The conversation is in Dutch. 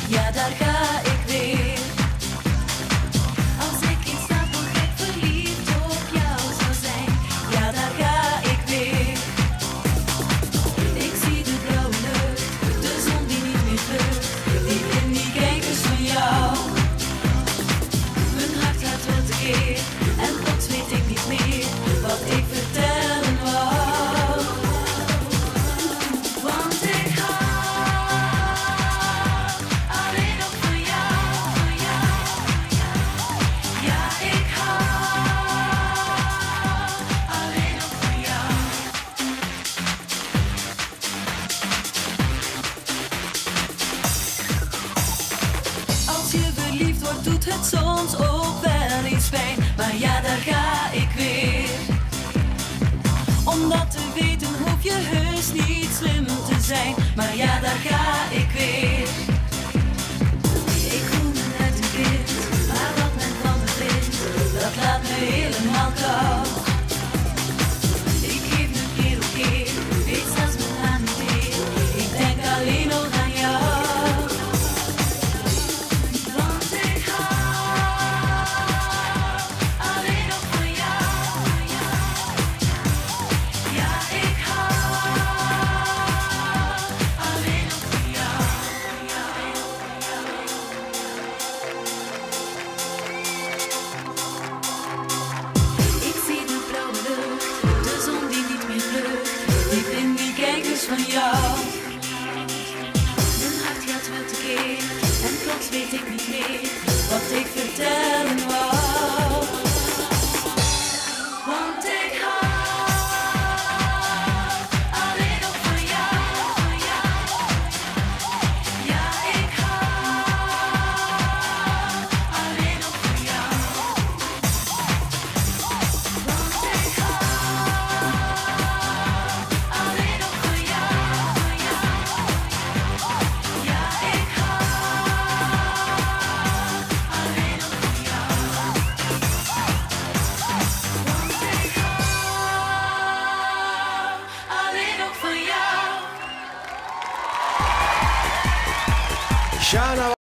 ja daar ga ik weer. Als ik in slaap nog gek verliefd op jou zou zijn, ja daar ga ik weer. Ik zie de blauwe lucht, de zon die niet meer vlucht, diep in die kijkers van jou. Mijn hart gaat wel tekeer en plots weet ik niet meer wat ik vertellen wou. Want ik hou alleen nog van jou, van jou, van jou. Ja, ik hou alleen nog van jou. Als je verliefd wordt doet het soms ook wel eens pijn, maar ja daar ga ik weer. Om dat te weten hoef je heus niet slim te zijn, maar ja daar ga ik weer. Ik voel me net een kind, maar wat men van me vindt, dat laat me helemaal koud. Ik geef me keer op keer, weet zelfs mijn naam niet meer, ik denk alleen nog aan jou. Want ik hou alleen nog van jou, van jou. Ja, ik hou alleen nog van jou, van jou. Ik zie de blauwe lucht, de zon die niet meer vlucht, diep in die kijkers van jou. Mijn hart gaat wel tekeer en plots weet ik niet meer wat ik vertellen wou. Want ik hou alleen nog van jou, van jou. Ja, ik hou alleen nog van jou. Want ik hou alleen nog van jou, van jou. Ja, ik hou alleen nog van jou. Want ik hou alleen nog van jou. Sha-Na.